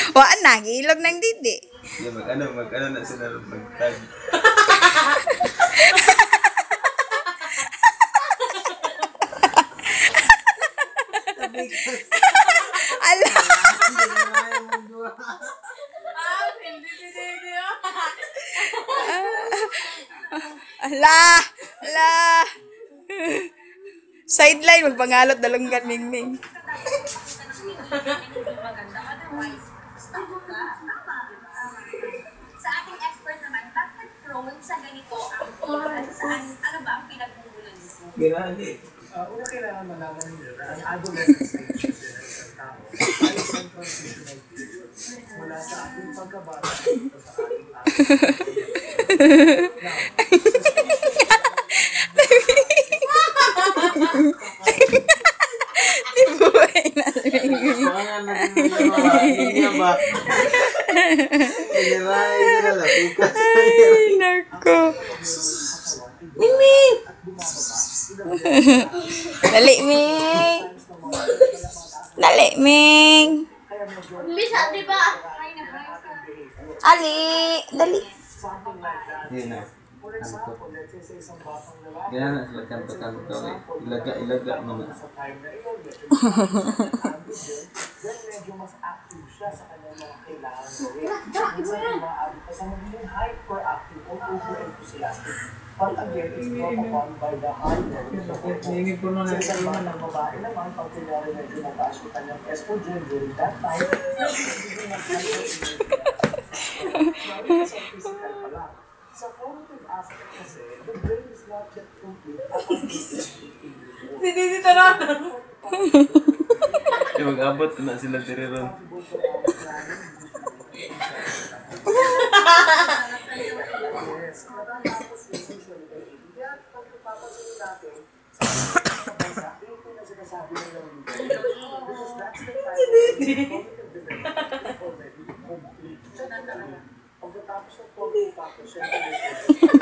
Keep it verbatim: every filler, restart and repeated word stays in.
Waan na, ilog ng didi. Yeah, mag ano, mag ano na sila mag-tag. Ala. Ala. Ala. Sideline, magpangalot dalunggan Mingming. Sa ating expert naman, bakit prone sa ganito ang at saan? Ano ba ang pinagmumulan nito? Ginali. Uh, una kailangan malaman niyo na ang adolescent stage ng isang tao ay isang transitional period mula sa ating pagkabata ito sa ating Libuhay na. Mga naging ba? Kiniray nila lapikas. Ay, nako. Mingming! Dali, Ming! Dali, Ming! Bisa, di ba? Ali! Dali! Yun na. Ganyan na sila kanto-kanto. Ilaga-ilaga mo na. then medyo mas active siya sa kanyang mga kailangan gawin. Minsan umaabot pa sa magiging hyperactive o over-enthusiastic. But again, it's brought upon by the high level of hormones. Sa isang mga ng babae naman, pag kunyari medyo mataas yung kanyang estrogen during that time, hindi na sa physical pala. Sa cognitive aspect kasi, the brain is not yet complete at Si Didi Taran. Eh, mag-abot na sila tiriron. Pagkatapos ng pagkatapos,